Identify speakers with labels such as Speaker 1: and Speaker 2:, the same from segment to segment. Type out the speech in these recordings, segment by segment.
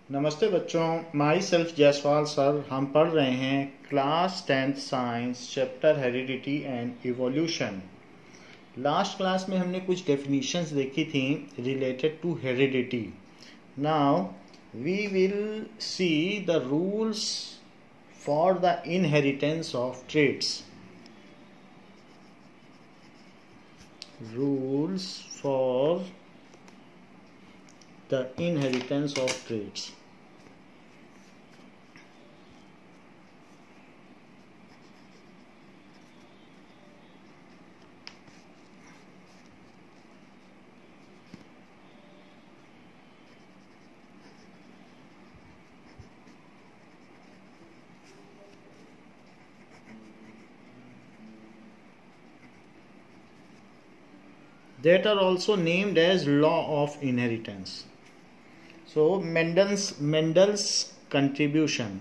Speaker 1: नमस्ते बच्चों, my self Jaiswal sir. हम पढ़ रहे हैं class 10th science chapter heredity and evolution. Last class में हमने कुछ डेफिनेशंस देखी थी related to heredity. Now we will see the rules for the inheritance of traits. Rules for the inheritance of traits. That are also named as law of inheritance. So Mendel's contribution.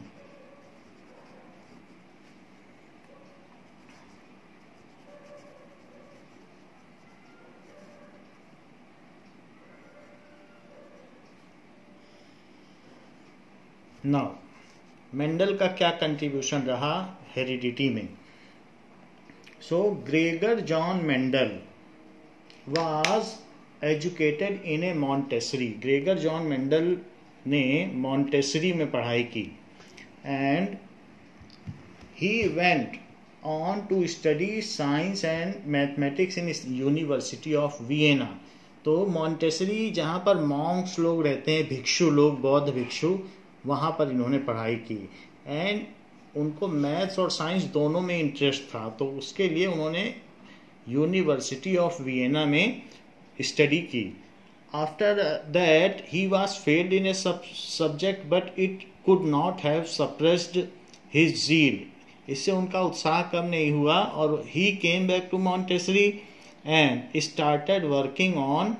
Speaker 1: Now Mendel का क्या contribution रहा heredity में? So Gregor John Mendel was educated in a monastery. Gregor John Mendel ने monastery में पढ़ाई की and he went on to study science and mathematics in university of Vienna. तो monastery जहाँ पर मॉन्क्स लोग रहते हैं, भिक्षु लोग, बौद्ध भिक्षु, वहाँ पर इन्होंने पढ़ाई की एंड उनको मैथ्स और साइंस दोनों में इंटरेस्ट था। तो उसके लिए उन्होंने यूनिवर्सिटी ऑफ वियना में स्टडी की। After that he was failed in a subject but it could not have suppressed his zeal. इससे उनका उत्साह कम नहीं हुआ और he came back to monastery and started working on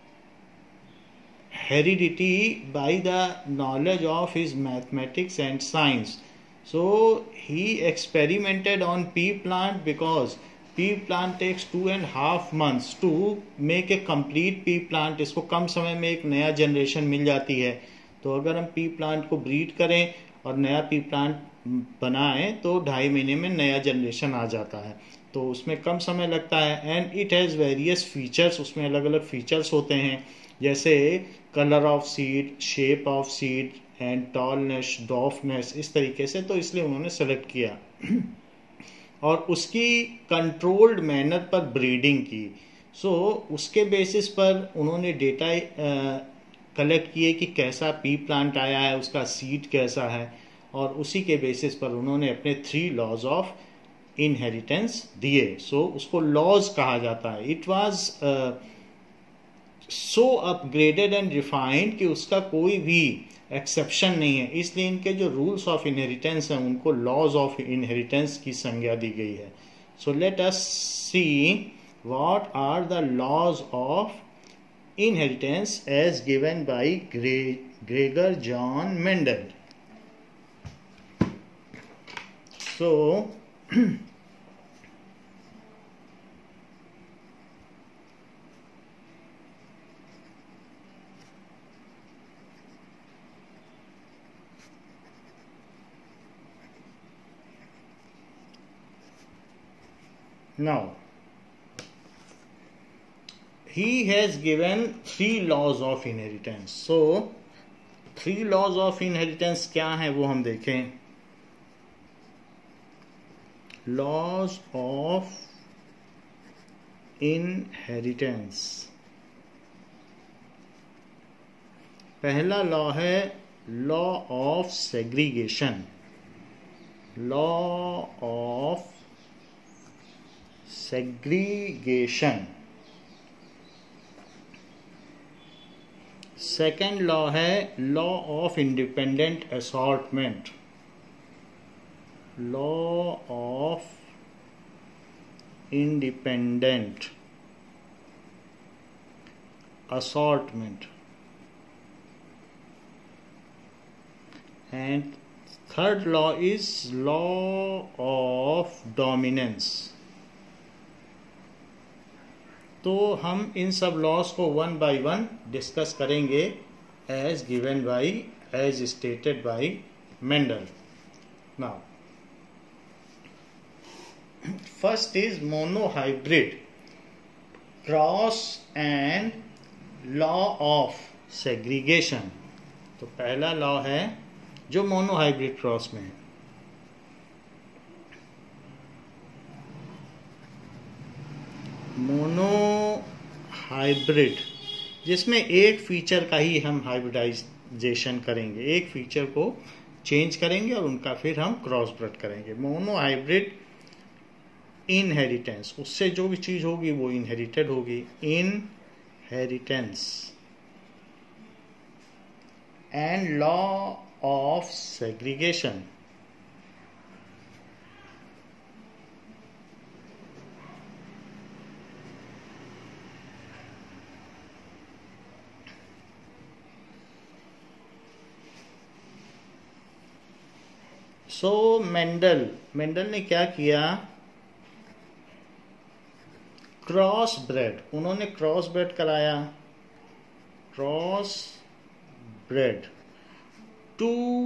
Speaker 1: heredity by the knowledge of his mathematics and science. So he experimented on pea plant because pea plant takes 2.5 months to make a complete pea plant. इसको कम समय में एक नया generation मिल जाती है। तो अगर हम पी प्लांट को ब्रीड करें और नया पी प्लांट बनाएं तो 2.5 महीने में नया जनरेशन आ जाता है। तो उसमें कम समय लगता है and it has various features. उसमें अलग अलग फीचर्स होते हैं जैसे colour of seed, shape of seed and tallness, dwarfness, इस तरीके से। तो इसलिए उन्होंने सेलेक्ट किया और उसकी कंट्रोल्ड मैनर पर ब्रीडिंग की। सो उसके बेसिस पर उन्होंने डेटा कलेक्ट किए कि कैसा पी प्लांट आया है, उसका सीड कैसा है, और उसी के बेसिस पर उन्होंने अपने 3 लॉज ऑफ इनहेरिटेंस दिए। सो उसको लॉज कहा जाता है। It was so upgraded and refined कि उसका कोई भी एक्सेप्शन नहीं है। इसलिए इनके जो रूल्स ऑफ इनहेरिटेंस हैं उनको लॉज ऑफ इनहेरिटेंस की संज्ञा दी गई है। So let us see what are the laws of inheritance as given by Gregor John Mendel. So now he has given 3 laws of inheritance. So 3 laws of inheritance क्या है वो हम देखें। laws of inheritance, पहला law है law of segregation. Law of segregation. Second law है law of independent assortment. Law of independent assortment. And third law is law of dominance. तो हम इन सब लॉज को 1 by 1 डिस्कस करेंगे as stated by Mendel. Now, first is monohybrid, cross and law of segregation. तो पहला law है जो मोनोहाइब्रिड क्रॉस में है. मोनोहाइब्रिड जिसमें एक फीचर का ही हम हाइब्रिडाइजेशन करेंगे, एक फीचर को चेंज करेंगे और उनका फिर हम क्रॉस ब्रेड करेंगे. मोनोहाइब्रिड इनहेरिटेंस, उससे जो भी चीज होगी वो इनहेरिटेड होगी. Inheritance and law of segregation. So Mendel ने क्या किया, क्रॉस ब्रेड, उन्होंने क्रॉस ब्रेड कराया, cross breed two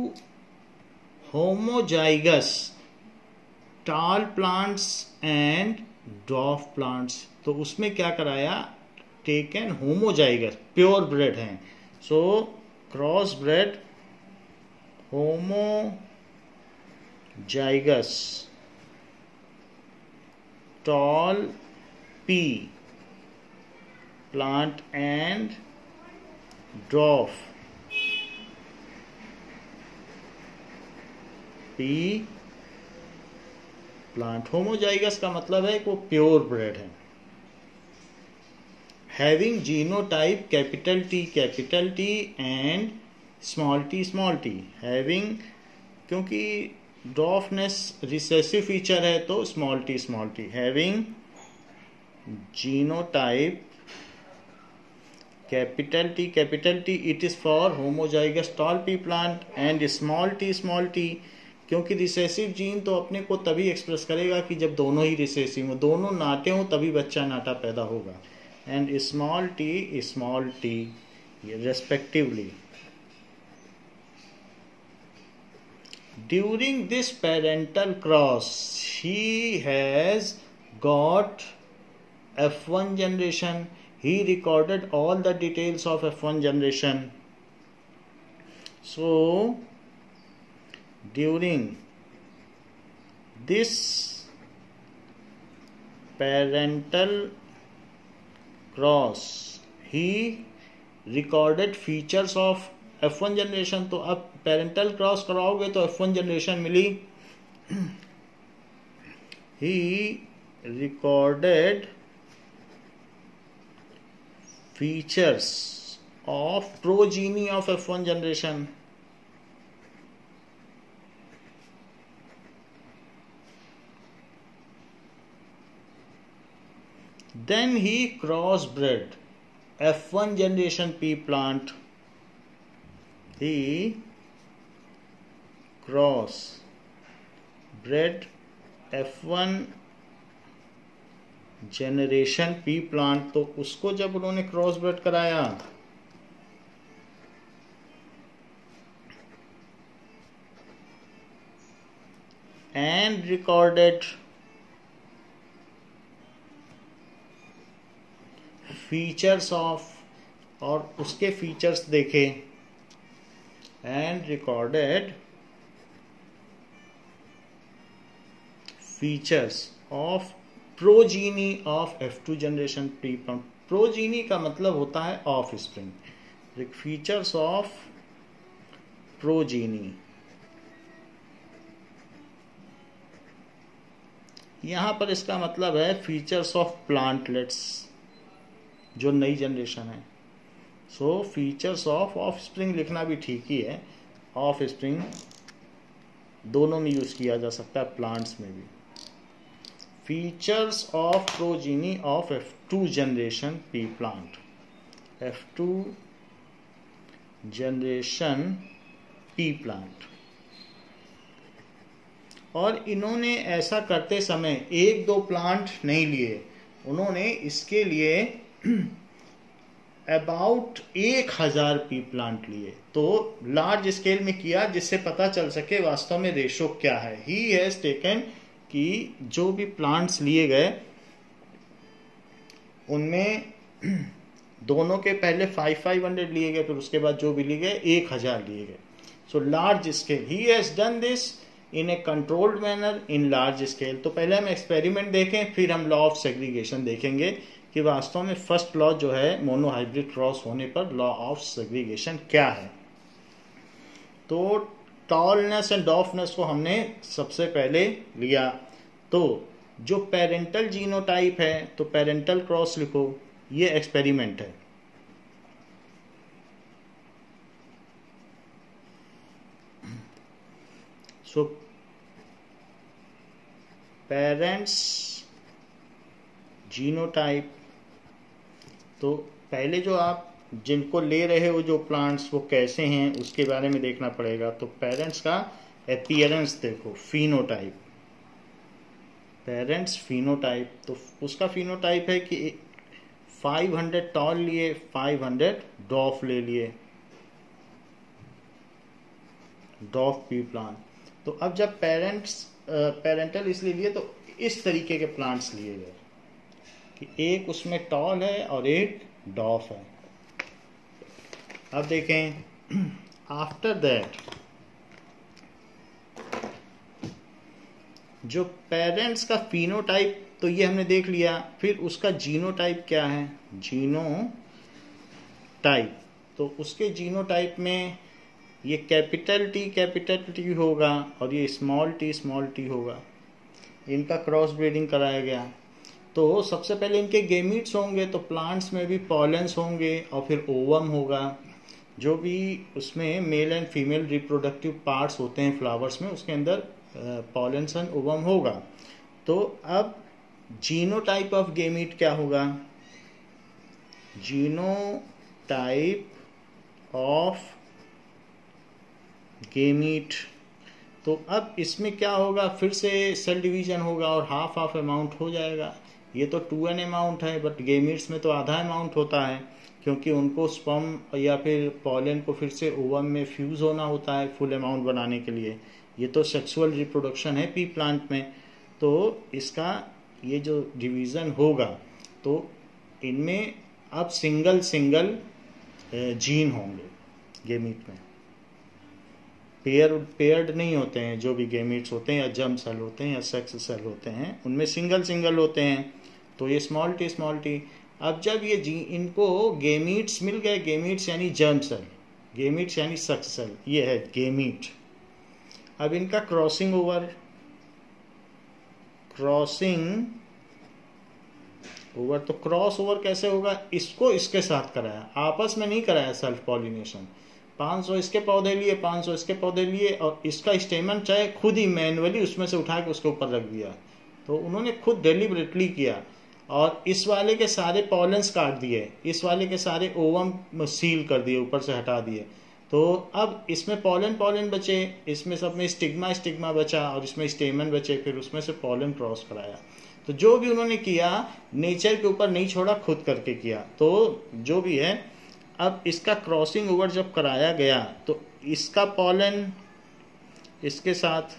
Speaker 1: homozygous tall plants and dwarf plants. तो उसमें क्या कराया, टेकन होमोजाइगस, प्योर ब्रेड हैं. So cross breed homozygous tall pea plant and dwarf pea plant. Homozygous का मतलब है कि वो प्योर ब्रेड है. Having genotype capital T and small T. Having, क्योंकि ड्वार्फनेस रिसेसिव फीचर है तो small T. Having genotype capital T, it is for homozygous tall pea plant and small T, क्योंकि रिसेसिव जीन तो अपने को तभी express करेगा कि जब दोनों ही रिसेसिव हो, दोनों नाटे हो तभी बच्चा नाटा पैदा होगा. And small T respectively. During this parental cross, he has got F1 generation. He recorded all the details of F1 generation. So, during this parental cross, he recorded features of F1 generation. तो अब parental cross कराओगे तो F1 generation मिली. He recorded features of progeny of F1 generation. Then he cross bred F1 generation pea plant. He cross bred F1 generation pea plant. तो उसको जब उन्होंने cross bread कराया and recorded features of, और उसके features देखे and recorded features of progeny of F2 generation pea plant. progeny का मतलब होता है offspring. features of progeny. यहां पर इसका मतलब है फीचर्स ऑफ प्लांटलेट्स, जो नई जनरेशन है. सो फीचर्स ऑफ स्प्रिंग लिखना भी ठीक ही है. ऑफ स्प्रिंग दोनों में यूज किया जा सकता है, प्लांट्स में भी. Features of progeny of F2 generation pea plant. F2 generation pea plant. और इन्होंने ऐसा करते समय एक दो प्लांट नहीं लिए, उन्होंने इसके लिए अबाउट 1000 पी प्लांट लिए। तो लार्ज स्केल में किया जिससे पता चल सके वास्तव में रेशो क्या है। ही हैज टेकन कि जो भी प्लांट्स लिए गए उनमें दोनों के पहले 500 लिए गए, फिर उसके बाद जो भी लिए गए 1000 लिए गए। So large scale, he has done this in a controlled manner in large scale. तो पहले हम एक्सपेरिमेंट देखें, फिर हम लॉ ऑफ सेग्रीगेशन देखेंगे कि वास्तव में फर्स्ट लॉ जो है मोनोहाइब्रिड क्रॉस होने पर लॉ ऑफ सेग्रीगेशन क्या है। तो टॉलनेस एंड डॉफनेस को हमने सबसे पहले लिया। तो जो पेरेंटल जीनोटाइप है तो पेरेंटल क्रॉस लिखो, ये एक्सपेरिमेंट है। सो पेरेंट्स जीनोटाइप, तो पहले जो आप जिनको ले रहे हो जो प्लांट्स वो कैसे हैं उसके बारे में देखना पड़ेगा। तो पेरेंट्स का अपीयरेंस देखो, फिनोटाइप, पेरेंट्स फिनोटाइप, तो उसका फिनोटाइप है कि 500 टॉल लिए, 500 डॉफ ले लिए, डॉफ पी प्लांट। तो अब जब पेरेंटल इसलिए लिए तो इस तरीके के प्लांट्स लिए गए कि एक उसमें टॉल है और एक डॉफ है। अब देखें आफ्टर दैट जो पेरेंट्स का फिनोटाइप तो ये हमने देख लिया, फिर उसका जीनोटाइप क्या है, जीनोटाइप। तो उसके जीनोटाइप में ये कैपिटल टी होगा और ये स्मॉल टी होगा। इनका क्रॉस ब्रीडिंग कराया गया। तो सबसे पहले इनके गेमीट्स होंगे, तो प्लांट्स में भी पॉलेंस होंगे और फिर ओवम होगा। जो भी उसमें male and female reproductive parts होते हैं फ्लावर्स में, उसके अंदर पॉलेंस एंड ओवम होगा। तो अब जीनोटाइप ऑफ गेमीट क्या होगा, जीनोटाइप ऑफ गेमीट। तो अब इसमें क्या होगा, फिर से सेल डिवीजन होगा और हाफ हाफ अमाउंट हो जाएगा। ये तो 2n अमाउंट है, बट गेमीट्स में तो आधा अमाउंट होता है, क्योंकि उनको स्पर्म या फिर पॉलन को फिर से ओवम में फ्यूज होना होता है फुल अमाउंट बनाने के लिए। ये तो सेक्सुअल रिप्रोडक्शन है पी प्लांट में। तो इसका ये जो डिवीज़न होगा तो इनमें अब सिंगल जीन होंगे गेमीट में, पेयर्ड नहीं होते हैं। जो भी गेमीट्स होते हैं या जर्म सेल होते हैं या सेक्स सेल होते हैं उनमें सिंगल होते हैं। तो ये स्मॉल टी। अब जब ये इनको गेमीट्स मिल गए, गेमीट्स यानी जर्म सेल, गेमीट्स यानी सेक्स सेल, ये है गेमीट। अब इनका क्रॉसिंग ओवर तो क्रॉस ओवर कैसे होगा, इसको इसके साथ कराया, आपस में नहीं कराया सेल्फ पॉलिनेशन। 500 इसके पौधे लिए, 500 इसके पौधे लिए और इसका स्टेमन चाहे खुद ही मैनुअली उसमें से उठा के उसके ऊपर रख दिया। तो उन्होंने खुद डेलिबरेटली किया और इस वाले के सारे पॉलेंस काट दिए, इस वाले के सारे ओवम सील कर दिए, ऊपर से हटा दिए। तो अब इसमें पॉलन बचे, इसमें सब में स्टिग्मा बचा और इसमें स्टेमन बचे, फिर उसमें से पॉलन क्रॉस कराया। तो जो भी उन्होंने किया नेचर के ऊपर नहीं छोड़ा, खुद करके किया। तो जो भी है, अब इसका क्रॉसिंग ओवर जब कराया गया तो इसका पॉलन इसके साथ,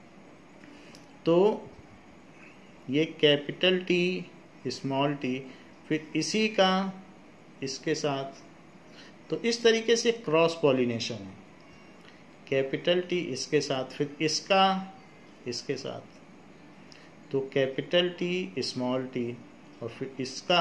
Speaker 1: तो ये कैपिटल टी स्मॉल टी, फिर इसी का इसके साथ। तो इस तरीके से क्रॉस पॉलिनेशन है, कैपिटल टी इसके साथ, फिर इसका इसके साथ, तो कैपिटल टी स्मॉल टी और फिर इसका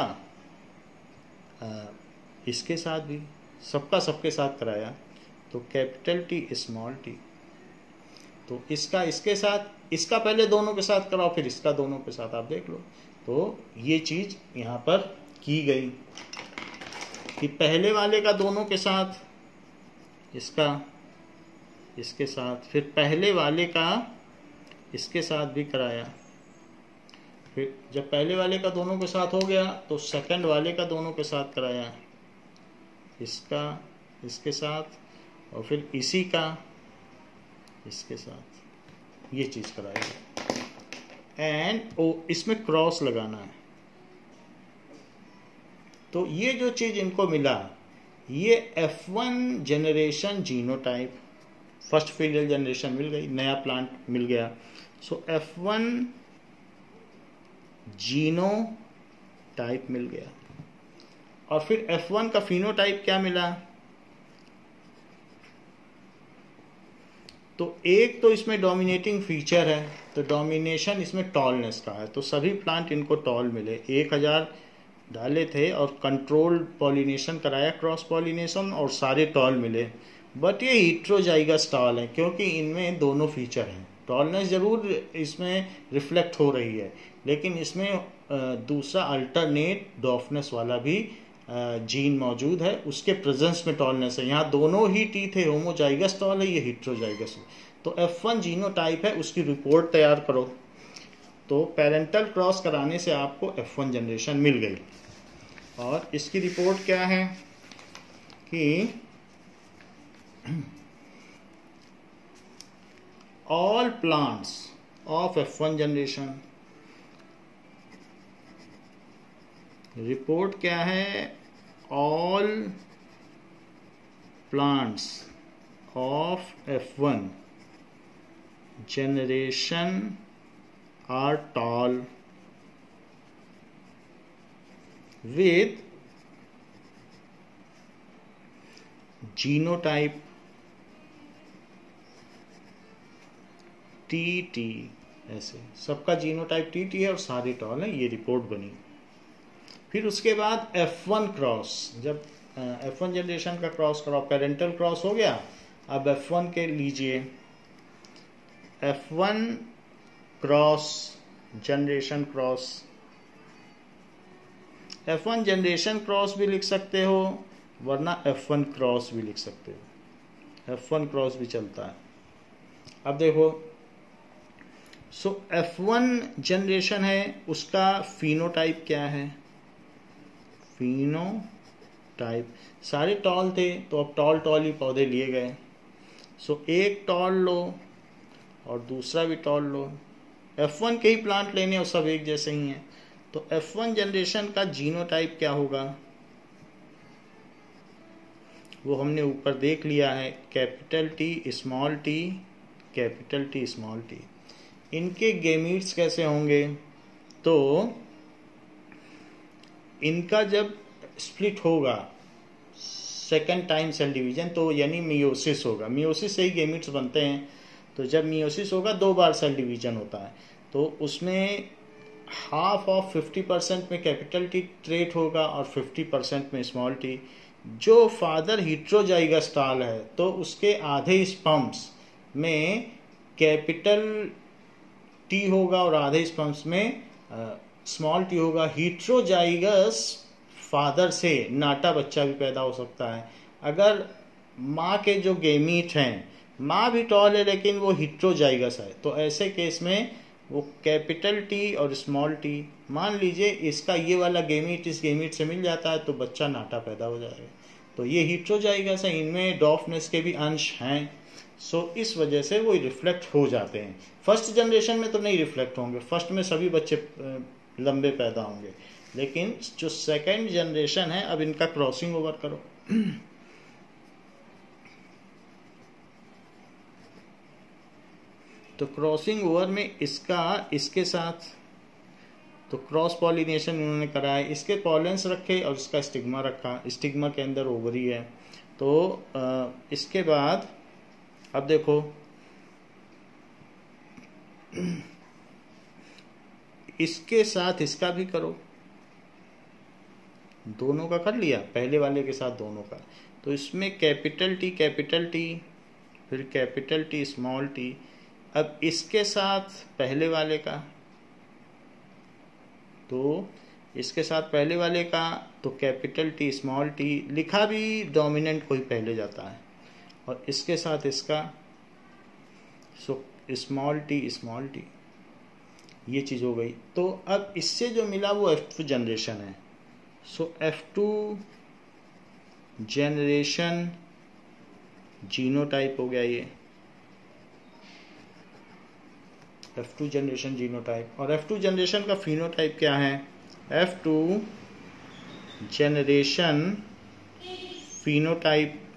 Speaker 1: इसके साथ भी, सबका सबके साथ कराया। तो कैपिटल टी स्मॉल टी, तो इसका इसके साथ, इसका पहले दोनों के साथ कराओ, फिर इसका दोनों के साथ, आप देख लो। तो ये चीज यहाँ पर की गई कि पहले वाले का दोनों के साथ, इसका इसके साथ, फिर पहले वाले का इसके साथ भी कराया। फिर जब पहले वाले का दोनों के साथ हो गया तो सेकंड वाले का दोनों के साथ कराया, इसका इसके साथ और फिर इसी का इसके साथ, ये चीज कराएगा। एंड इसमें क्रॉस लगाना है, तो ये जो चीज़ इनको मिला, ये F1 generation genotype, first filial generation मिल गई, नया प्लांट मिल गया। सो F1 जीनोटाइप मिल गया। और फिर F1 का फिनोटाइप क्या मिला? तो एक तो इसमें डोमिनेटिंग फीचर है, तो डोमिनेशन इसमें टॉलनेस का है, तो सभी प्लांट इनको टॉल मिले। 1000 डाले थे और कंट्रोल्ड पॉलिनेशन कराया, क्रॉस पॉलिनेशन, और सारे टॉल मिले। बट ये हेटेरोजाइगस टॉल है, क्योंकि इनमें दोनों फीचर हैं। टॉलनेस जरूर इसमें रिफ्लेक्ट हो रही है, लेकिन इसमें दूसरा अल्टरनेट डॉफनेस वाला भी जीन मौजूद है, उसके प्रेजेंस में टॉलनेस है। यहाँ दोनों ही टीथ है, होमोजाइगस टॉल है, ये हेटेरोजाइगस है। तो F1 जीनोटाइप है, उसकी रिपोर्ट तैयार करो। तो पेरेंटल क्रॉस कराने से आपको F1 जनरेशन मिल गई। और इसकी रिपोर्ट क्या है कि all plants of F1 generation, report क्या है? all plants of F1 generation are tall with genotype TT। ऐसे सबका जीनोटाइप TT है और सारे टॉल है, ये रिपोर्ट बनी। फिर उसके बाद F1 क्रॉस, जब F1 जनरेशन का क्रॉस कराओ, पेरेंटल क्रॉस हो गया, अब F1 के लीजिए। F1 cross generation cross, F1 generation cross भी लिख सकते हो, वरना F1 क्रॉस भी लिख सकते हो, F1 क्रॉस भी चलता है। अब देखो, सो F1 जनरेशन है, उसका फिनोटाइप क्या है? फिनोटाइप, सारे टॉल थे, तो अब टॉल टॉल ही पौधे लिए गए। सो एक टॉल लो और दूसरा भी टॉल लो, F1 के ही प्लांट लेने और सब एक जैसे ही हैं। तो F1 जनरेशन का जीनोटाइप क्या होगा? वो हमने ऊपर देख लिया है, capital T small t, capital T small t। इनके गेमीट्स कैसे होंगे? तो इनका जब स्प्लिट होगा सेकेंड टाइम सेल डिवीजन, तो यानी मियोसिस होगा, मियोसिस से ही गेमीट्स बनते हैं। तो जब मियोसिस होगा 2 बार सेल डिवीजन होता है, तो उसमें हाफ ऑफ 50% में कैपिटल T ट्रेट होगा और 50% में स्मॉल t। जो फादर हेटेरोजाइगस टॉल है, तो उसके आधे स्पर्म्स में कैपिटल T होगा और आधे स्पर्म्स में स्मॉल t होगा। हेटेरोजाइगस फादर से नाटा बच्चा भी पैदा हो सकता है। अगर माँ के जो गेमीट हैं, माँ भी टॉल है लेकिन वो हेटेरोजाइगस है, तो ऐसे केस में वो कैपिटल T और स्मॉल t, मान लीजिए इसका ये वाला गेमीट इस गेमीट से मिल जाता है, तो बच्चा नाटा पैदा हो जाएगा। तो ये हेटेरोजाइगस है, इनमें डॉफनेस के भी अंश हैं। सो इस वजह से वो रिफ्लेक्ट हो जाते हैं। फर्स्ट जनरेशन में तो नहीं रिफ्लेक्ट होंगे, फर्स्ट में सभी बच्चे लंबे पैदा होंगे, लेकिन जो सेकेंड जनरेशन है, अब इनका क्रॉसिंग ओवर करो। तो क्रॉसिंग ओवर में इसका इसके साथ, तो क्रॉस पॉलिनेशन इन्होंने कराया, इसके पॉलेंस रखे और इसका स्टिग्मा रखा, स्टिग्मा के अंदर ओवरी है। तो इसके बाद अब देखो, इसके साथ इसका भी करो, दोनों का कर लिया, पहले वाले के साथ दोनों का। तो इसमें कैपिटल T, फिर कैपिटल T स्मॉल t। अब इसके साथ पहले वाले का, तो इसके साथ पहले वाले का, तो कैपिटल T स्मॉल t लिखा भी, डोमिनेंट कोई पहले जाता है, और इसके साथ इसका, सो स्मॉल t, ये चीज़ हो गई। तो अब इससे जो मिला वो F2 जनरेशन है। सो F2 जनरेशन जीनोटाइप हो गया ये, F2 जनरेशन जीनोटाइप। और F2 जनरेशन का फिनोटाइप क्या है? F2 generation phenotype.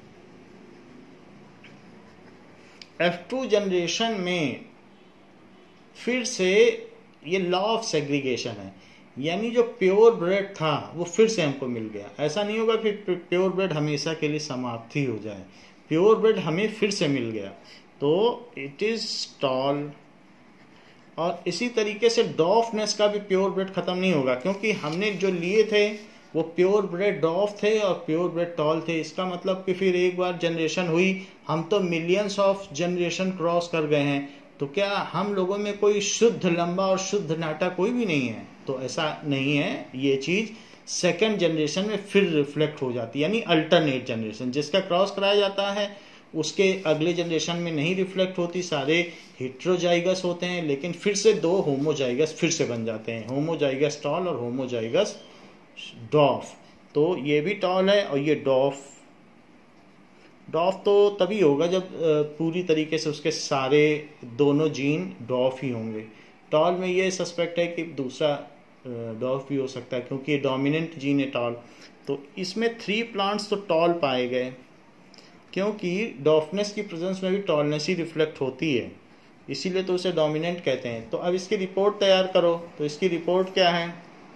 Speaker 1: F2 generation में फिर से ये लॉ ऑफ सेग्रीगेशन है, यानी जो प्योर ब्रेड था वो फिर से हमको मिल गया। ऐसा नहीं होगा कि प्योर ब्रेड हमेशा के लिए समाप्त ही हो जाए, प्योर ब्रेड हमें फिर से मिल गया, तो इट इज टॉल। और इसी तरीके से डॉफनेस का भी प्योर ब्रेड खत्म नहीं होगा, क्योंकि हमने जो लिए थे वो प्योर ब्रेड डॉफ थे और प्योर ब्रेड टॉल थे। इसका मतलब कि फिर एक बार जनरेशन हुई, हम तो मिलियंस ऑफ जनरेशन क्रॉस कर गए हैं, तो क्या हम लोगों में कोई शुद्ध लंबा और शुद्ध नाटा कोई भी नहीं है? तो ऐसा नहीं है। ये चीज सेकंड जनरेशन में फिर रिफ्लेक्ट हो जाती है, यानी अल्टरनेट जनरेशन जिसका क्रॉस कराया जाता है उसके अगले जनरेशन में नहीं रिफ्लेक्ट होती, सारे हेट्रोजाइगस होते हैं, लेकिन फिर से दो होमोजाइगस फिर से बन जाते हैं, होमोजाइगस टॉल और होमोजाइगस डॉफ। तो ये भी टॉल है और ये डॉफ। डॉफ तो तभी होगा जब पूरी तरीके से उसके सारे दोनों जीन डॉफ ही होंगे। टॉल में ये सस्पेक्ट है कि दूसरा डॉफ भी हो सकता है, क्योंकि ये डोमिनेंट जीन है टॉल। तो इसमें 3 प्लांट्स तो टॉल पाए गए, क्योंकि डॉफनेस की प्रेजेंस में भी टॉलनेस ही रिफ्लेक्ट होती है, इसीलिए तो उसे डोमिनेंट कहते हैं। तो अब इसकी रिपोर्ट तैयार करो। तो इसकी रिपोर्ट क्या है?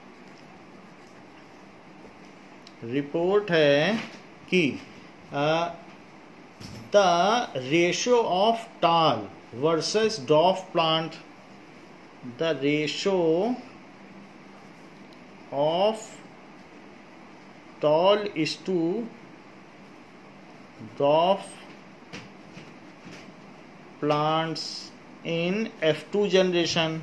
Speaker 1: रिपोर्ट है कि the ratio of tall versus dwarf plant, the ratio of tall is to dwarf plants in F2 generation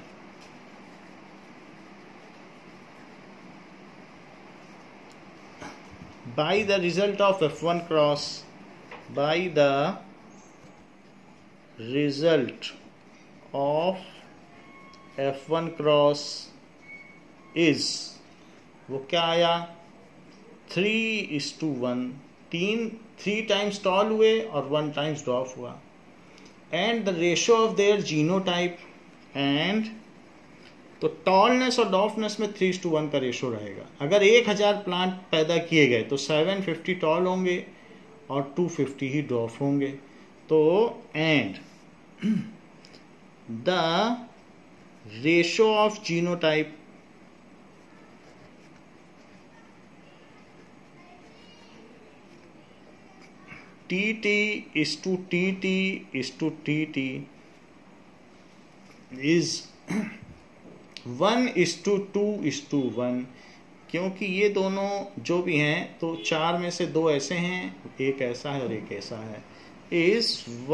Speaker 1: by the result of F1 cross, by the result of F1 cross is, वो क्या आया? 3:1, 3 times toll हुए और 1 times dwarf हुआ। And the ratio of their genotype and, तो tallness और dwarfness में 3:1 का रेशियो रहेगा। अगर 1000 प्लांट पैदा किए गए तो 750 टॉल होंगे और 250 ही डॉफ होंगे। तो and the ratio of genotype TT is to TT is to TT is 1:2:1, क्योंकि ये दोनों जो भी हैं तो 4 में से 2 ऐसे हैं, एक ऐसा है और एक ऐसा है, is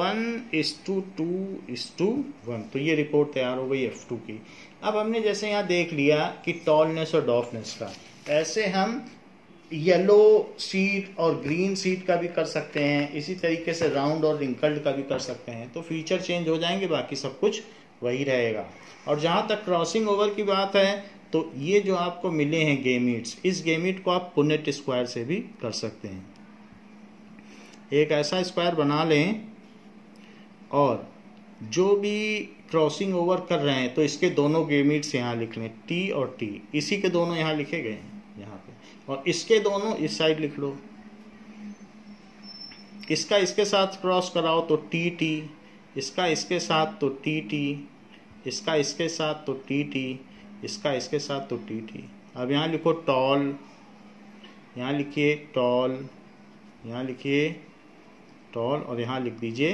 Speaker 1: 1:2:1। तो ये रिपोर्ट तैयार हो गई F2 की। अब हमने जैसे यहाँ देख लिया कि टॉलनेस और डॉफनेस का, ऐसे हम येलो सीड और ग्रीन सीड का भी कर सकते हैं, इसी तरीके से राउंड और रिंकल्ड का भी कर सकते हैं। तो फीचर चेंज हो जाएंगे, बाकी सब कुछ वही रहेगा। और जहाँ तक क्रॉसिंग ओवर की बात है, तो ये जो आपको मिले हैं गेमीट्स, इस गेमीट को आप पुनेट स्क्वायर से भी कर सकते हैं। एक ऐसा स्क्वायर बना लें और जो भी क्रॉसिंग ओवर कर रहे हैं तो इसके दोनों गेमीट्स यहाँ लिख लें, T और T, इसी के दोनों यहाँ लिखे गए हैं यहाँ पे, और इसके दोनों इस साइड लिख लो। इसका इसके साथ क्रॉस कराओ तो TT, इसका इसके साथ तो TT, इसका इसके साथ तो TT, इसका इसके साथ तो TT। अब यहाँ लिखो टॉल, यहाँ लिखिए टॉल, यहाँ लिखिए टॉल और यहाँ लिख दीजिए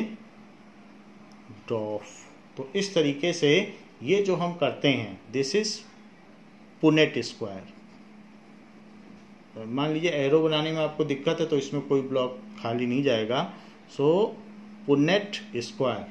Speaker 1: डॉफ। तो इस तरीके से ये जो हम करते हैं, दिस इज पुनेट स्क्वायर। मान लीजिए एरो बनाने में आपको दिक्कत है तो इसमें कोई ब्लॉक खाली नहीं जाएगा। So Punnett square.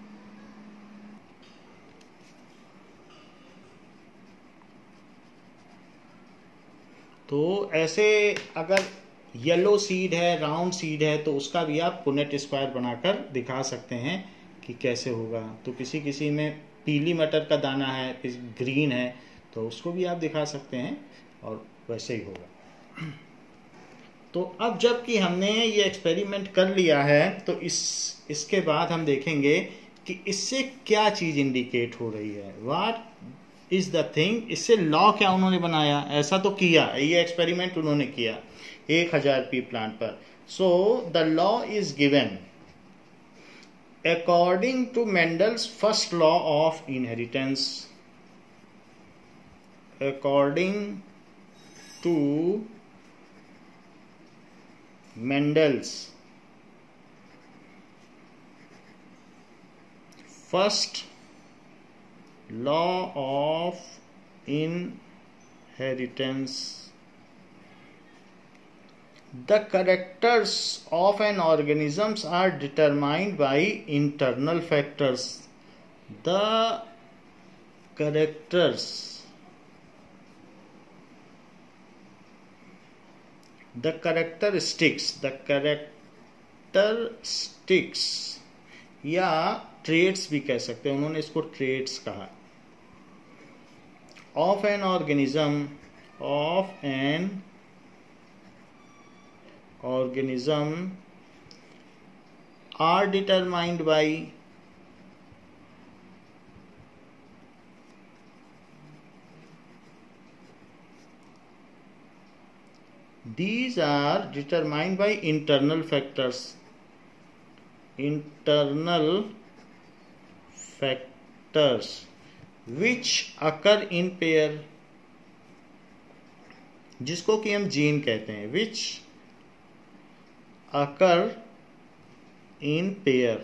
Speaker 1: तो ऐसे अगर येलो सीड है, राउंड सीड है, तो उसका भी आप पुनेट स्क्वायर बनाकर दिखा सकते हैं कि कैसे होगा। तो किसी किसी में पीली मटर का दाना है, ग्रीन है, तो उसको भी आप दिखा सकते हैं और वैसे ही होगा। तो अब जबकि हमने ये एक्सपेरिमेंट कर लिया है, तो इसके बाद हम देखेंगे कि इससे क्या चीज़ इंडिकेट हो रही है, व्हाट इज द थिंग, इससे लॉ क्या उन्होंने बनाया, ऐसा तो किया, ये एक्सपेरिमेंट उन्होंने किया 1000 पी प्लांट पर. So the law is given according to Mendel's first law of inheritance. According to Mendel's first law of inheritance, the characters of an organism are determined by internal factors. The characteristics या traits भी कह सकते हैं, उन्होंने इसको traits कहा, of an organism are determined by these are determined by internal factors which occur in pair, जिसको कि हम जीन कहते हैं, which occur in pair.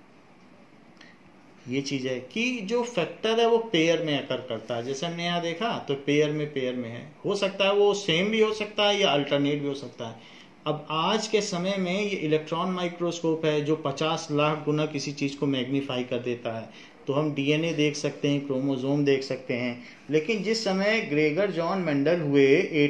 Speaker 1: ये चीज है कि जो फैक्टर है वो पेयर में अकर करता है, जैसे हमने यहाँ देखा तो पेयर में है, हो सकता है वो सेम भी हो सकता है या अल्टरनेट भी हो सकता है. अब आज के समय में ये इलेक्ट्रॉन माइक्रोस्कोप है जो 50 लाख गुना किसी चीज को मैग्नीफाई कर देता है, तो हम डीएनए देख सकते हैं, क्रोमोसोम देख सकते हैं. लेकिन जिस समय ग्रेगर जॉन मेंडल हुए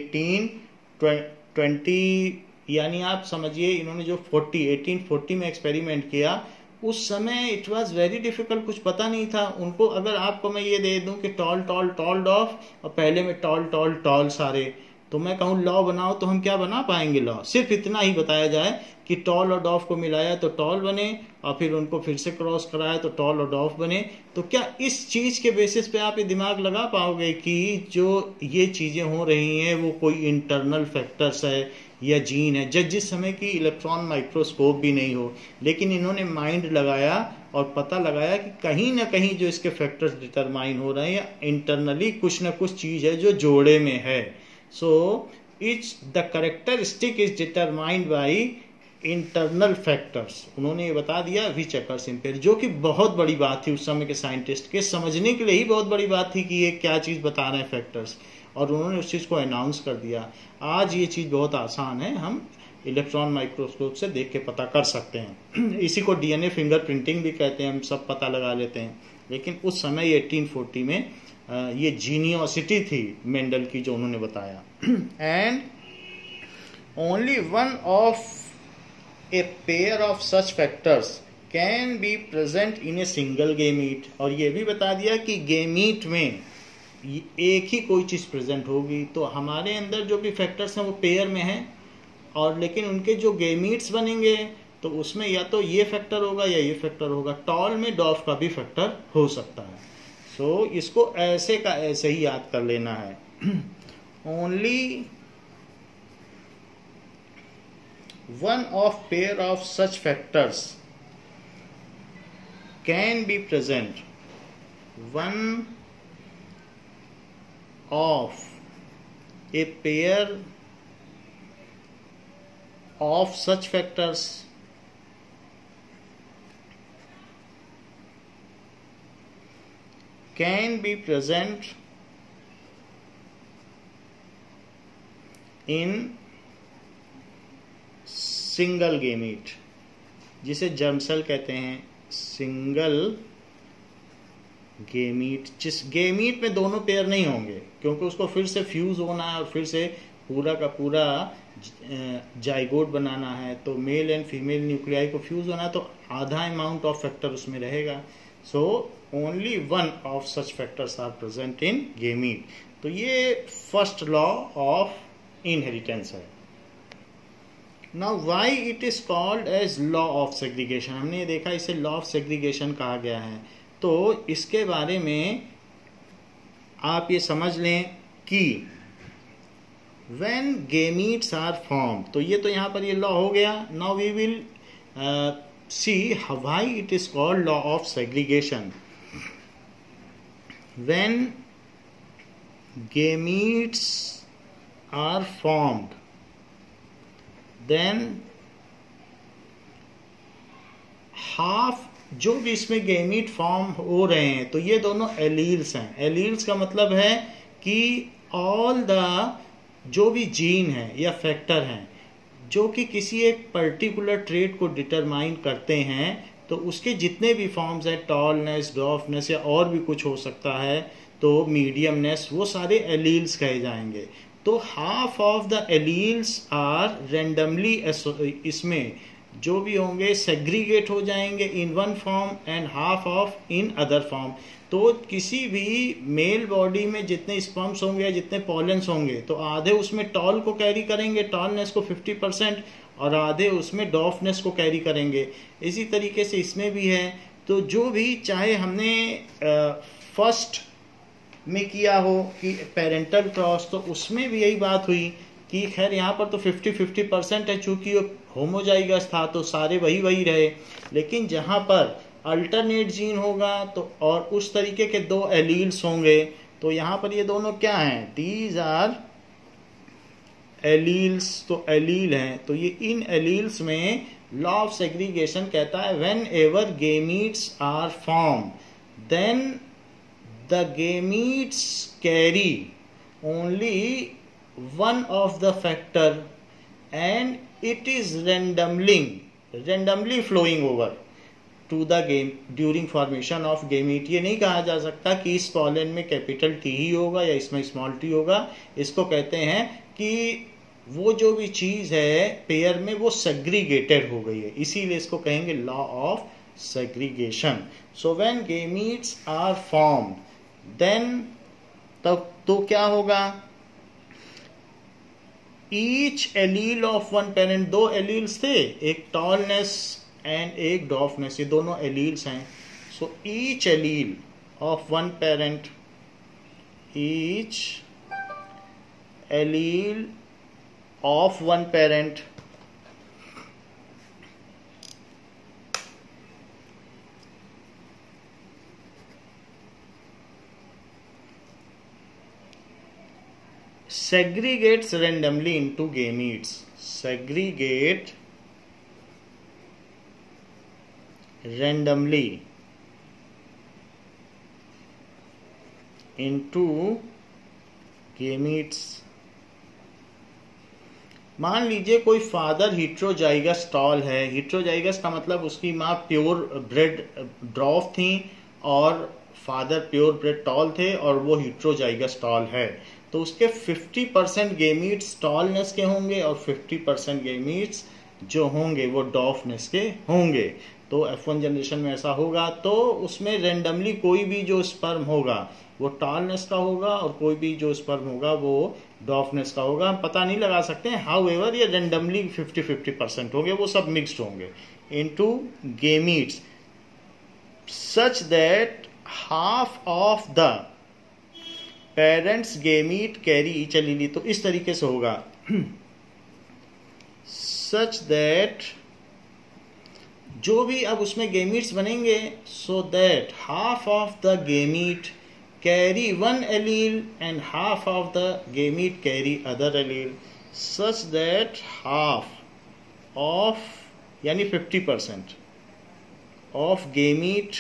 Speaker 1: 1820, यानी आप समझिए इन्होंने जो 1840 में एक्सपेरिमेंट किया, उस समय इट वॉज वेरी डिफिकल्ट, कुछ पता नहीं था उनको. अगर आपको मैं ये दे दूं कि टॉल डॉफ और पहले में टॉल सारे, तो मैं कहूँ लॉ बनाओ, तो हम क्या बना पाएंगे लॉ. सिर्फ इतना ही बताया जाए कि टॉल और डॉफ को मिलाया तो टॉल बने, और फिर उनको फिर से क्रॉस कराया तो टॉल और डॉफ बने. तो क्या इस चीज के बेसिस पे आप ये दिमाग लगा पाओगे कि जो ये चीजें हो रही हैं वो कोई इंटरनल फैक्टर्स है या जीन है, जिस समय की इलेक्ट्रॉन माइक्रोस्कोप भी नहीं हो. लेकिन इन्होंने माइंड लगाया और पता लगाया कि कहीं ना कहीं जो इसके फैक्टर्स डिटरमाइन हो रहे हैं, या इंटरनली कुछ ना कुछ चीज है जो जोड़े में है. So it's the characteristic is determined by internal factors. उन्होंने ये बता दिया विच अकर्स इन पेयर, जो कि बहुत बड़ी बात थी उस समय के साइंटिस्ट के समझने के लिए ही बहुत बड़ी बात थी कि ये क्या चीज बता रहे हैं फैक्टर्स, और उन्होंने उस चीज को अनाउंस कर दिया. आज ये चीज बहुत आसान है, हम इलेक्ट्रॉन माइक्रोस्कोप से देख के पता कर सकते हैं. इसी को डीएनए फिंगरप्रिंटिंग भी कहते हैं, हम सब पता लगा लेते हैं. लेकिन उस समय 1840 में ये जीनियोसिटी थी मेंडल की जो उन्होंने बताया. And only one of a pair of such factors can be present in a single gamete. और ये भी बता दिया कि गेमीट में एक ही कोई चीज प्रेजेंट होगी, तो हमारे अंदर जो भी फैक्टर्स हैं वो पेयर में हैं, और लेकिन उनके जो गेमीट्स बनेंगे तो उसमें या तो ये फैक्टर होगा या ये फैक्टर होगा. टॉल में डॉफ का भी फैक्टर हो सकता है. सो इसको ऐसे का ऐसे ही याद कर लेना है. Only one of pair of such factors can be present, one of a pair of such factors can be present in single gamete, जिसे जर्म सेल कहते हैं. सिंगल गेमीट, जिस गेमीट में दोनों पेयर नहीं होंगे, क्योंकि उसको फिर से फ्यूज होना है और फिर से पूरा का पूरा जाइगोट बनाना है, तो मेल एंड फीमेल न्यूक्लियाई को फ्यूज होना है, तो आधा अमाउंट ऑफ फैक्टर उसमें रहेगा. So only one of such factors are present in gamete. तो ये फर्स्ट लॉ ऑफ इनहेरिटेंस है. Now why it is called as law of segregation. हमने देखा इसे लॉ ऑफ सेग्रीगेशन कहा गया है. तो इसके बारे में आप ये समझ लें कि when gametes are formed, तो ये तो यहाँ पर ये लॉ हो गया. Now we will see why it is called law of segregation. When gametes are formed, then half जो भी इसमें गेमीट फॉर्म हो रहे हैं तो ये दोनों एलील्स हैं. एलील्स का मतलब है कि ऑल द जो भी जीन है या फैक्टर हैं जो कि किसी एक पर्टिकुलर ट्रेट को डिटरमाइन करते हैं, तो उसके जितने भी फॉर्म्स हैं, टॉलनेस, डॉफनेस या और भी कुछ हो सकता है, तो मीडियमनेस, वो सारे एलील्स कहे जाएंगे. तो half of the alleles are randomly, इसमें जो भी होंगे सेग्रीगेट हो जाएंगे in one form and half of in other form. तो किसी भी मेल बॉडी में जितने स्पर्म्स होंगे या जितने पॉलेंस होंगे तो आधे उसमें टॉल को कैरी करेंगे, टॉलनेस को 50%, और आधे उसमें डॉफनेस को कैरी करेंगे. इसी तरीके से इसमें भी है. तो जो भी चाहे हमने फर्स्ट में किया हो कि पेरेंटल क्रॉस, तो उसमें भी यही बात हुई कि खैर यहाँ पर तो 50-50% है, चूंकि होमोजाइगस था तो सारे वही रहे. लेकिन जहाँ पर अल्टरनेट जीन होगा तो और उस तरीके के दो एलील्स होंगे, तो यहाँ पर ये दोनों क्या हैं, दीज आर एलील्स. तो एलील हैं, तो ये इन एलील्स में लॉ ऑफ सेग्रीगेशन कहता है whenever gametes are form then the gametes carry only one of the factor and it is randomly flowing over to the game during formation of gamete. ये नहीं कहा जा सकता कि इस पॉलन में कैपिटल टी ही होगा या इसमें स्मॉल टी होगा. इसको कहते हैं कि वो जो भी चीज है पेयर में वो सेग्रीगेटेड हो गई है, इसीलिए इसको कहेंगे law of segregation. So when gametes are formed then तब तो क्या होगा, each allele of one parent, दो एलील्स थे, एक टॉलनेस एंड एक डॉफनेस, ये दोनों एलील्स हैं. So each allele of one parent, each allele of one parent segregates randomly into gametes. Segregate randomly into gametes. मान लीजिए कोई फादर हिट्रोजाइगस टॉल है. हिट्रोजाइगस का मतलब उसकी माँ प्योर ब्रेड ड्रॉफ थी और फादर प्योर ब्रेड टॉल थे और वो हिट्रोजाइगस टॉल है. तो उसके 50% गेमीट्स टॉलनेस के होंगे और 50% गेमीट्स जो होंगे वो डॉफनेस के होंगे. तो F1 जनरेशन में ऐसा होगा. तो उसमें रेंडमली कोई भी जो स्पर्म होगा वो टॉलनेस का होगा और कोई भी जो स्पर्म होगा वो डॉफनेस का होगा. हम पता नहीं लगा सकते हैं, हाउएवर ये रेंडमली 50-50% होंगे, वो सब मिक्स्ड होंगे into gametes such that half of the parents gamete carry each allele. तो इस तरीके से होगा सच दैट जो भी अब उसमें गेमीट्स बनेंगे so that half of the gamete carry one allele and half of the gamete carry other allele such that half of यानी 50% ऑफ गेमीट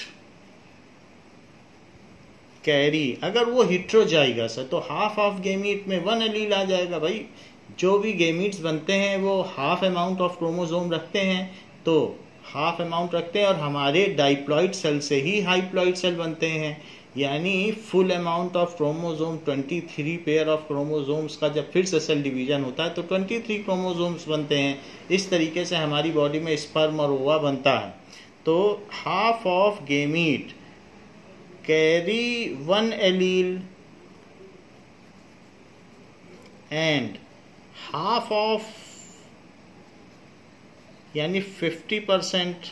Speaker 1: कैरी, अगर वो हिट्रोजाइगस है तो हाफ ऑफ गेमीट में वन एलील आ जाएगा. भाई जो भी गेमीट्स बनते हैं वो हाफ अमाउंट ऑफ क्रोमोसोम रखते हैं, तो हाफ अमाउंट रखते हैं और हमारे डाइप्लॉइड सेल से ही हाइप्लॉइड सेल बनते हैं. यानी full amount of chromosome 23 pair of chromosomes का जब फिर से सेल डिवीजन होता है तो 23 क्रोमोसोम्स बनते हैं. इस तरीके से हमारी बॉडी में स्पर्म और ओवा बनता है. तो half of gamete carry one allele and half of यानी 50%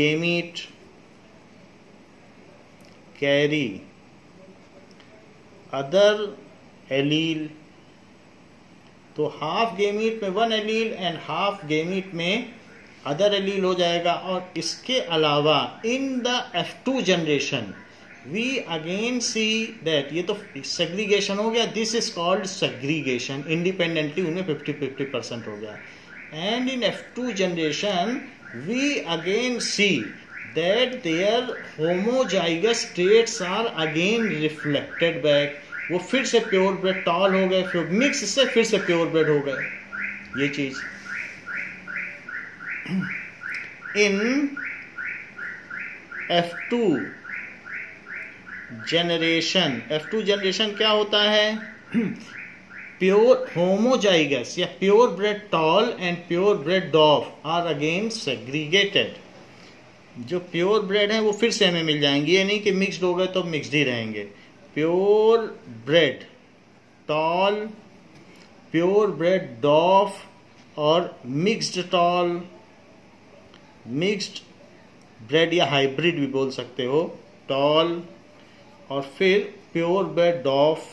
Speaker 1: gamete carry अदर एलील। तो हाफ गेमीट में one allele and half gamete में अदर एलील हो जाएगा। और इसके अलावा in the F2 generation we again see that, ये तो सेग्रीगेशन हो गया, this is called segregation, independently उन्हें 50-50% हो गया। And in F2 generation we again see that their homozygous traits are again reflected back. वो फिर से प्योर ब्रेड टॉल हो गए, फिर मिक्स से फिर से प्योर ब्रेड हो गए। ये चीज इन F2 जनरेशन, F2 जनरेशन क्या होता है? प्योर होमोजाइगस या pure bred tall and pure bred dwarf are again segregated. जो प्योर ब्रेड है वो फिर से हमें मिल जाएंगे, ये नहीं कि मिक्स्ड हो गए तो मिक्स्ड ही रहेंगे। Pure bred tall, pure bred dwarf और मिक्स्ड टॉल, मिक्स्ड ब्रेड या हाइब्रिड भी बोल सकते हो, टॉल, और फिर प्योर ब्रेड डॉफ।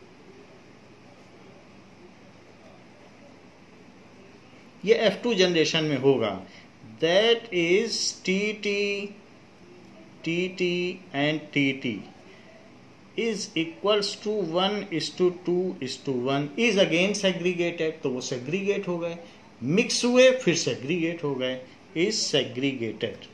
Speaker 1: ये F2 जनरेशन में होगा। That is TT, TT and TT is equals to 1:2:1 is again segregated। तो वो segregate हो गए, मिक्स हुए फिर segregate हो गए, is segregated।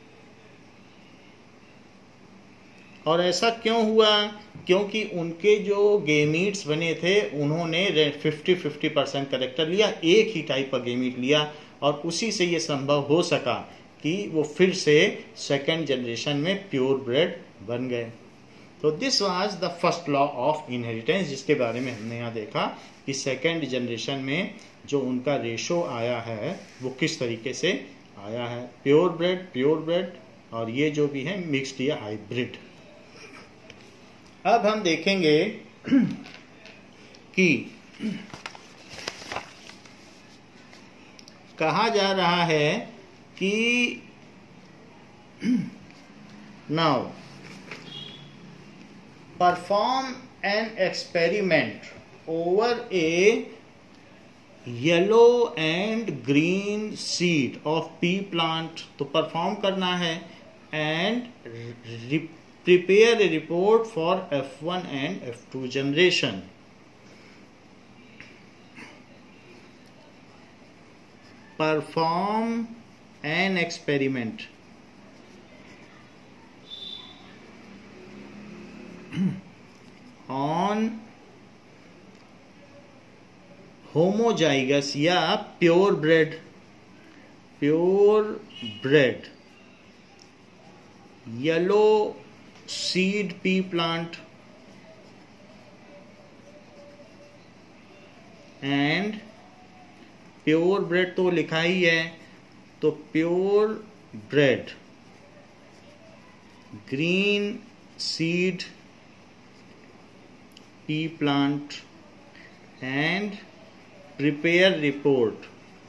Speaker 1: और ऐसा क्यों हुआ? क्योंकि उनके जो गेमीट्स बने थे उन्होंने 50-50% करेक्टर लिया, एक ही टाइप का गेमीट लिया, और उसी से ये संभव हो सका कि वो फिर से सेकेंड जनरेशन में प्योर ब्रेड बन गए। तो this was the first law of inheritance, जिसके बारे में हमने यहाँ देखा कि सेकेंड जनरेशन में जो उनका रेशो आया है वो किस तरीके से आया है, प्योर ब्रेड और ये जो भी है मिक्स्ड या हाइब्रिड। अब हम देखेंगे कि कहा जा रहा है कि now perform an experiment over a yellow and green seed of pea plant. तो परफॉर्म करना है and prepare a report for F1 and F2 generation। Perform an experiment on homozygous या pure bred yellow seed pea plant and pure bred तो लिखा ही है, तो pure bred green seed pea plant and prepare report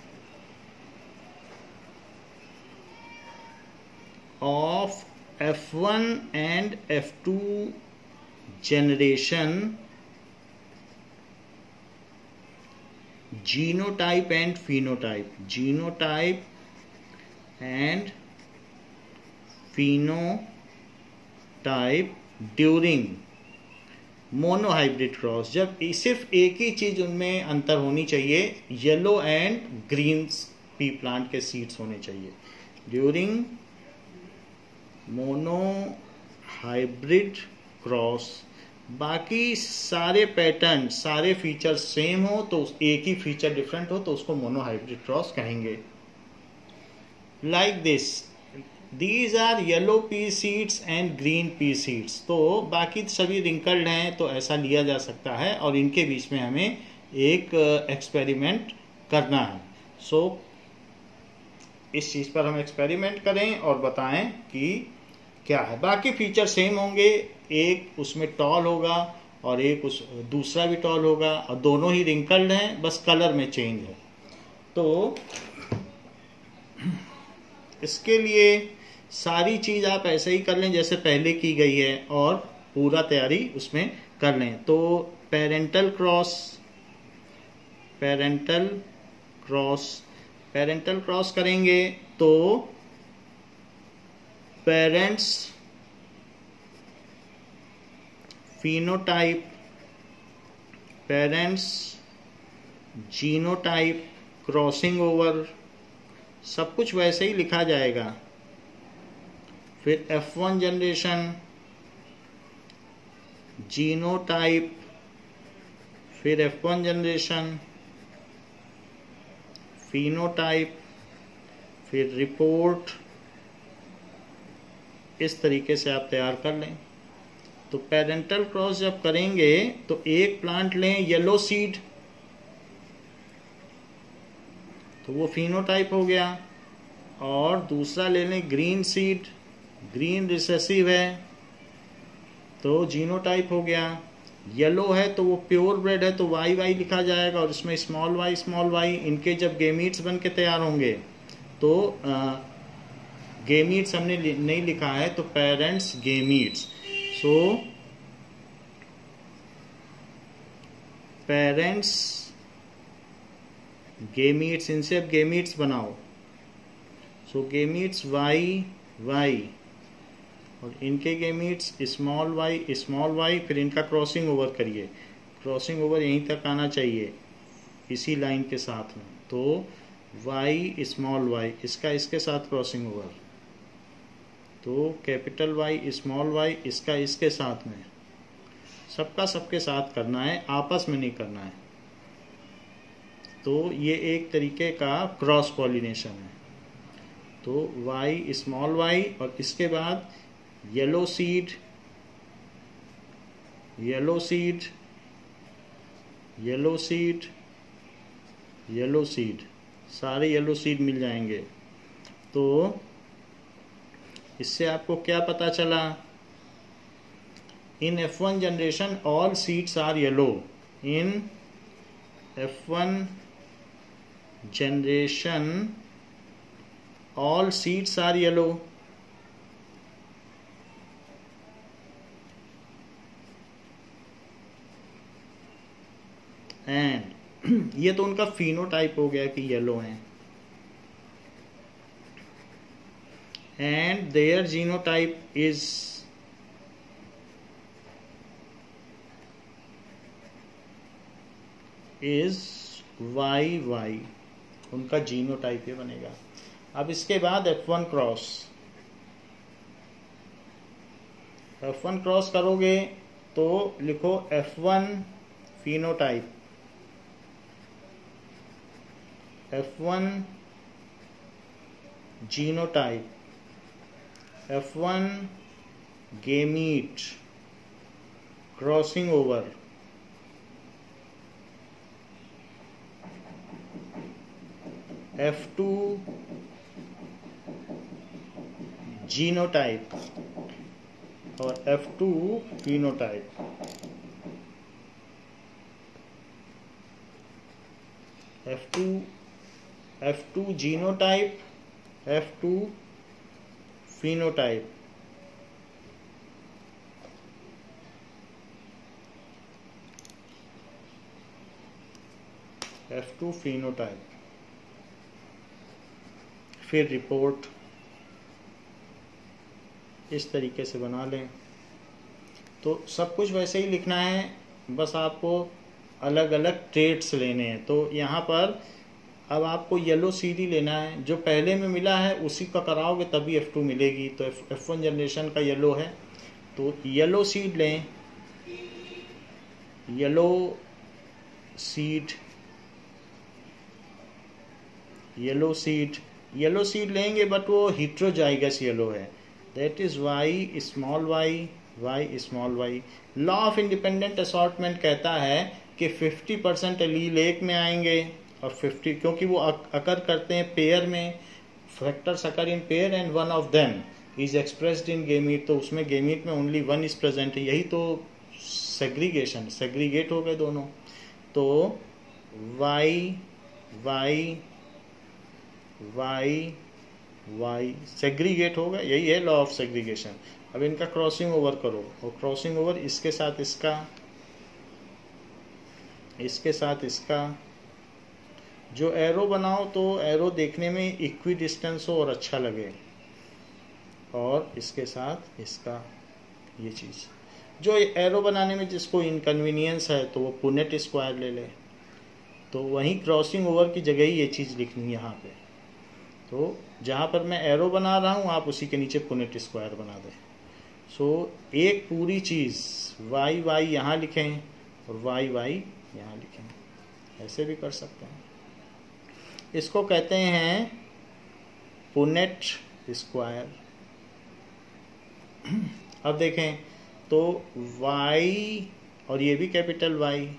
Speaker 1: of F1 and F2 generation genotype and phenotype during monohybrid cross. जब सिर्फ एक ही चीज उनमें अंतर होनी चाहिए, yellow and green pea plant के सीड्स होने चाहिए ड्यूरिंग मोनो हाइब्रिड क्रॉस। बाकी सारे पैटर्न सारे फीचर सेम हो तो एक ही फीचर डिफरेंट हो तो उसको मोनो हाइब्रिड क्रॉस कहेंगे। Like this, these are yellow pea seeds and green pea seeds. तो बाकी सभी रिंकल्ड हैं तो ऐसा लिया जा सकता है और इनके बीच में हमें एक एक्सपेरिमेंट करना है। सो इस चीज़ पर हम एक्सपेरिमेंट करें और बताएं कि क्या है। बाकी फीचर सेम होंगे, एक उसमें टॉल होगा और एक उस दूसरा भी टॉल होगा और दोनों ही रिंकल्ड हैं, बस कलर में चेंज है। तो इसके लिए सारी चीज़ आप ऐसे ही कर लें जैसे पहले की गई है और पूरा तैयारी उसमें कर लें। तो पेरेंटल क्रॉस करेंगे तो parents phenotype, parents genotype, crossing over, सब कुछ वैसे ही लिखा जाएगा। फिर F1 जनरेशन, जीनोटाइप, फिर F1 जनरेशन, फिनोटाइप, फिर रिपोर्ट। इस तरीके से आप तैयार कर लें। तो पेरेंटल क्रॉस जब करेंगे तो एक प्लांट लें येलो सीड, तो वो फिनोटाइप हो गया, और दूसरा ले लें ग्रीन सीड, ग्रीन रिसेसिव है तो जीनोटाइप हो गया। येलो है तो वो प्योर ब्रेड है तो YY लिखा जाएगा, और इसमें स्मॉल y, इनके जब गेमीट्स बन के तैयार होंगे तो गेमीट्स हमने नहीं लिखा है तो parents gametes. So parents gametes, इनसे अब गेमीट्स बनाओ। सो गेमीट्स YY और इनके गेमीट्स स्मॉल y, फिर इनका क्रॉसिंग ओवर करिए। क्रॉसिंग ओवर यहीं तक आना चाहिए इसी लाइन के साथ में। तो y स्मॉल y, इसका इसके साथ क्रॉसिंग ओवर, तो कैपिटल Y स्मॉल y, इसका इसके साथ में, सबका सबके साथ करना है, आपस में नहीं करना है। तो ये एक तरीके का क्रॉस पॉलिनेशन है। तो Y स्मॉल y और इसके बाद yellow seed, yellow seed, yellow seed, yellow seed, सारे येलो सीड मिल जाएंगे। तो इससे आपको क्या पता चला? In F1 generation all seeds are yellow. In F1 generation all seeds are yellow. And ये तो उनका फिनोटाइप हो गया कि येलो है, and their genotype is YY, उनका जीनोटाइप ये बनेगा। अब इसके बाद F1 क्रॉस, F1 क्रॉस करोगे तो लिखो F1 phenotype, F1 genotype, F1 gamete, crossing over, F2 genotype और F2 phenotype. F2 genotype, F2 phenotype. F2 phenotype. फिर रिपोर्ट इस तरीके से बना लें। तो सब कुछ वैसे ही लिखना है, बस आपको अलग अलग ट्रेड्स लेने हैं। तो यहाँ पर अब आपको येलो सीडी लेना है, जो पहले में मिला है उसी का कराओगे तभी F2 मिलेगी। तो F1 जनरेशन का येलो है तो येलो सीड लें, yellow seed, yellow seed, yellow seed लेंगे बट वो हिट्रोजाइगस येलो है, that is Y small y small y। Law of independent assortment कहता है कि 50% एलील एक में आएंगे और 50, क्योंकि वो अकर करते हैं पेयर में, factors occur in pair and one of them is expressed in gamete, तो उसमें गेमीट में ओनली 1 इज प्रेजेंट है। यही तो सेग्रीगेशन, सेग्रीगेट हो गए दोनों। तो y सेग्रीगेट होगा, यही है लॉ ऑफ सेग्रीगेशन। अब इनका क्रॉसिंग ओवर करो और क्रॉसिंग ओवर इसके साथ इसका, इसके साथ इसका जो एरो बनाओ तो एरो देखने में इक्वी डिस्टेंस हो और अच्छा लगे, और इसके साथ इसका ये चीज़। जो एरो बनाने में जिसको इनकन्वीनियंस है तो वो पुनेट स्क्वायर ले ले, तो वहीं क्रॉसिंग ओवर की जगह ही ये चीज़ लिखनी है यहाँ पे। तो जहाँ पर मैं एरो बना रहा हूँ आप उसी के नीचे पुनेट स्क्वायर बना दें। सो एक पूरी चीज़ वाई वाई यहाँ लिखें और वाई वाई यहाँ लिखें, ऐसे भी कर सकते हैं। इसको कहते हैं पुनेट स्क्वायर। अब देखें तो y, और ये भी कैपिटल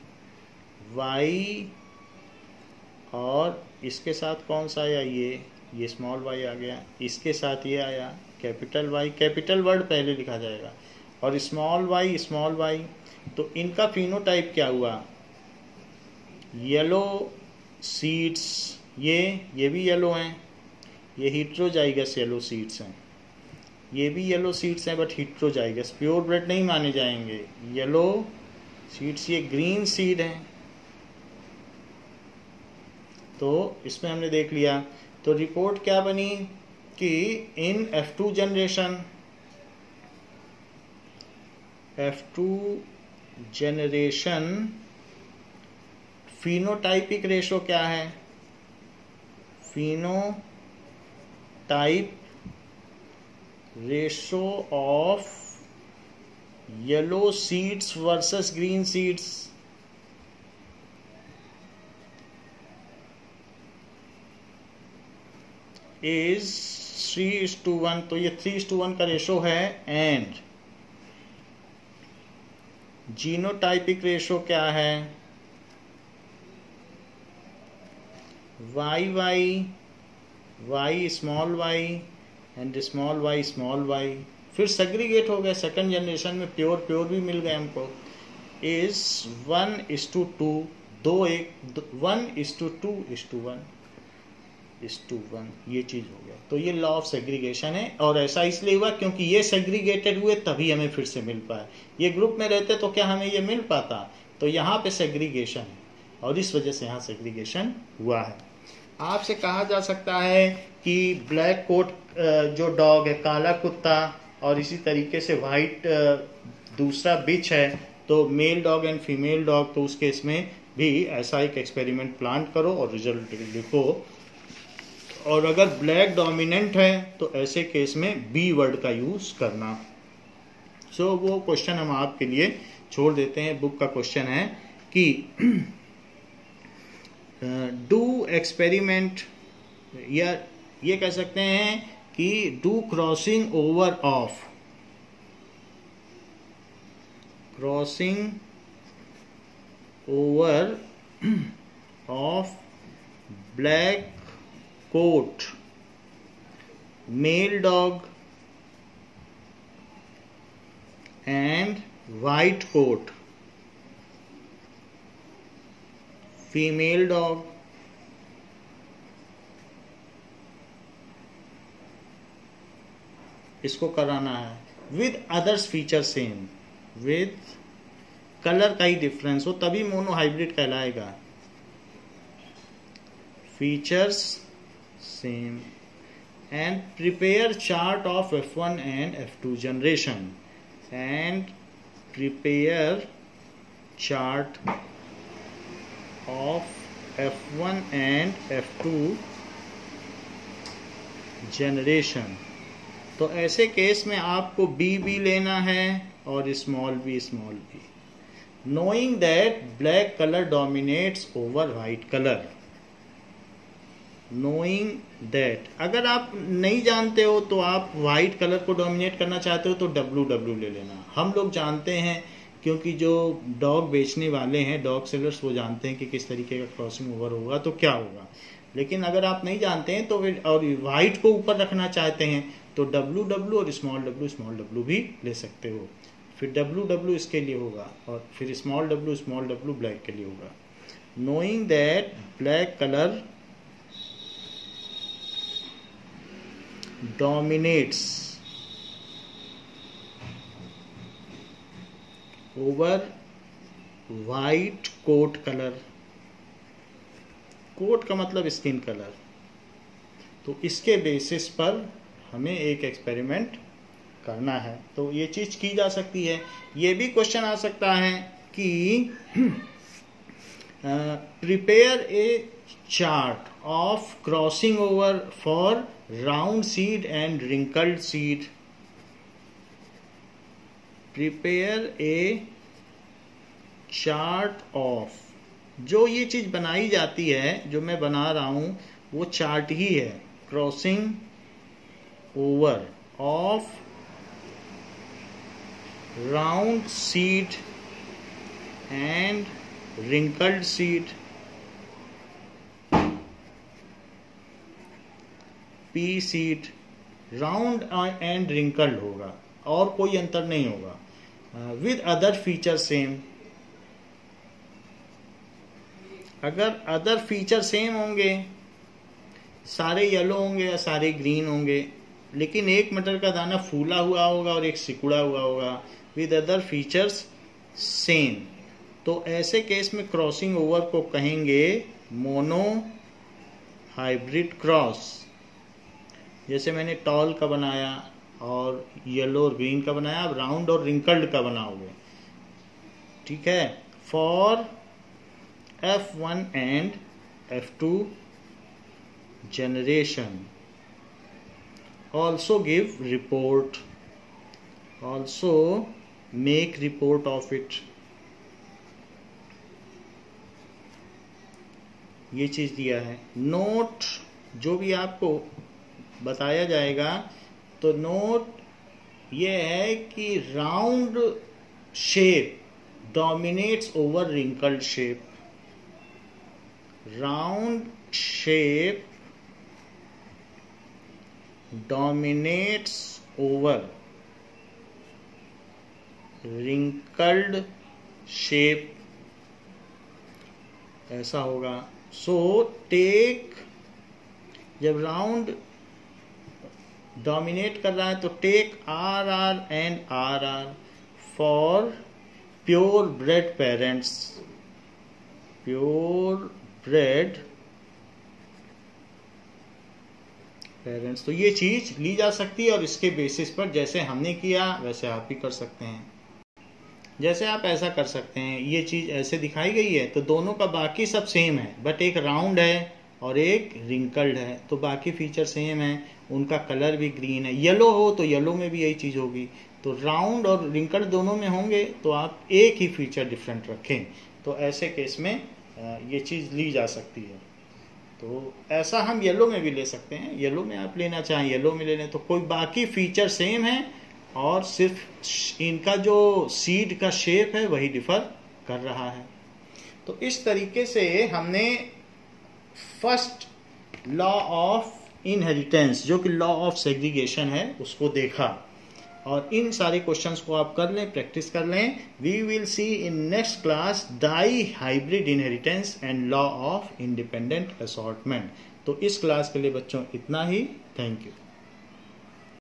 Speaker 1: y और इसके साथ कौन सा आया, ये स्मॉल y आ गया, इसके साथ ये आया कैपिटल Y, कैपिटल वर्ड पहले लिखा जाएगा, और स्मॉल y, तो इनका फिनोटाइप क्या हुआ, येलो सीड्स, ये भी येलो हैं, ये हेटेरोजाइगस येलो सीड्स हैं, ये भी येलो सीड्स हैं बट हेटेरोजाइगस, प्योर ब्लड नहीं माने जाएंगे। येलो सीड्स, ये ग्रीन सीड हैं। तो इसमें हमने देख लिया। तो रिपोर्ट क्या बनी कि इन F2 जनरेशन फिनोटाइपिक रेशो क्या है, phenotype ratio of yellow seeds versus green seeds is 3:1, तो ये 3:1 का रेशो है। एंड जीनोटाइपिक रेशो क्या है, y small y and small y, फिर सेग्रीगेट हो गए सेकंड जनरेशन में, प्योर भी मिल गए हमको, इज 1:2, 1:2:1 ये चीज़ हो गया। तो ये लॉ ऑफ सेग्रीगेशन है, और ऐसा इसलिए हुआ क्योंकि ये सेग्रीगेटेड हुए तभी हमें फिर से मिल पाए। ये ग्रुप में रहते तो क्या हमें ये मिल पाता, तो यहाँ पे सेग्रीगेशन है और इस वजह से यहाँ सेग्रीगेशन हुआ है। आपसे कहा जा सकता है कि ब्लैक कोट जो डॉग है, काला कुत्ता, और इसी तरीके से वाइट दूसरा बिच है, तो male dog and female dog, तो उस केस में भी ऐसा एक एक्सपेरिमेंट प्लान करो और रिजल्ट लिखो। और अगर ब्लैक डोमिनेंट है तो ऐसे केस में बी वर्ड का यूज करना। सो वो क्वेश्चन हम आपके लिए छोड़ देते हैं। बुक का क्वेश्चन है कि डू एक्सपेरिमेंट, या ये कह सकते हैं कि do crossing over of black coat male dog and white coat female dog इसको कराना है with others feature same, with colour का ही डिफरेंस हो तभी मोनो हाइब्रिड कहलाएगा। Features same and prepare chart of F1 and F2 generation, and prepare chart of F1 and F2 generation। तो ऐसे केस में आपको B लेना है और small b। Knowing that black color dominates over white color, knowing that, अगर आप नहीं जानते हो तो आप वाइट कलर को डोमिनेट करना चाहते हो तो WW ले लेना। हम लोग जानते हैं क्योंकि जो डॉग बेचने वाले हैं, डॉग सेलर्स, वो जानते हैं कि किस तरीके का क्रॉसिंग ओवर होगा तो क्या होगा। लेकिन अगर आप नहीं जानते हैं तो फिर और वाइट को ऊपर रखना चाहते हैं तो WW और स्मॉल w भी ले सकते हो। फिर WW इसके लिए होगा और फिर स्मॉल w ब्लैक के लिए होगा। Knowing that black colour dominates over white coat colour, coat का मतलब स्किन कलर। तो इसके बेसिस पर हमें एक एक्सपेरिमेंट करना है। तो ये चीज़ की जा सकती है। ये भी क्वेश्चन आ सकता है कि prepare a chart of crossing over for round seed and wrinkled seed. Prepare a chart of, जो ये चीज बनाई जाती है, जो मैं बना रहा हूं वो चार्ट ही है, crossing over of round seed and wrinkled seed, pea seed, round and wrinkled होगा और कोई अंतर नहीं होगा। विद अदर फीचर सेम, अगर अदर फीचर सेम होंगे, सारे येलो होंगे या सारे ग्रीन होंगे, लेकिन एक मटर का दाना फूला हुआ होगा और एक सिकुड़ा हुआ होगा, विद अदर फीचर्स सेम, तो ऐसे केस में क्रॉसिंग ओवर को कहेंगे मोनो हाइब्रिड क्रॉस। जैसे मैंने टॉल का बनाया और येलो और ग्रीन का बनाया, अब राउंड और रिंकल्ड का बनाओगे, ठीक है। For F1 and F2 generation, also give report, also make report of it। ये चीज दिया है। नोट, जो भी आपको बताया जाएगा तो नोट ये है कि round shape dominates over wrinkled shape, round shape dominates over wrinkled shape, ऐसा होगा। सो टेक, जब राउंड डोमिनेट कर रहा है तो take RR and RR for pure bred parents, pure bred parents. तो ये चीज ली जा सकती है और इसके बेसिस पर जैसे हमने किया वैसे आप भी कर सकते हैं। जैसे आप ऐसा कर सकते हैं, ये चीज ऐसे दिखाई गई है तो दोनों का बाकी सब सेम है, बट एक राउंड है और एक रिंकल्ड है, तो बाकी फीचर सेम है, उनका कलर भी ग्रीन है। येलो हो तो येलो में भी यही चीज होगी, तो राउंड और रिंकल्ड दोनों में होंगे तो आप एक ही फीचर डिफरेंट रखें, तो ऐसे केस में ये चीज ली जा सकती है। तो ऐसा हम येलो में भी ले सकते हैं, येलो में आप लेना चाहें येलो में ले लें, तो कोई बाकी फीचर सेम है और सिर्फ इनका जो सीड का शेप है वही डिफर कर रहा है। तो इस तरीके से हमने फर्स्ट लॉ ऑफ इनहेरिटेंस, जो कि लॉ ऑफ सेग्रीगेशन है, उसको देखा। और इन सारे क्वेश्चंस को आप कर लें, प्रैक्टिस कर लें। We will see in next class dihybrid inheritance and law of independent assortment. तो इस क्लास के लिए बच्चों इतना ही। Thank you.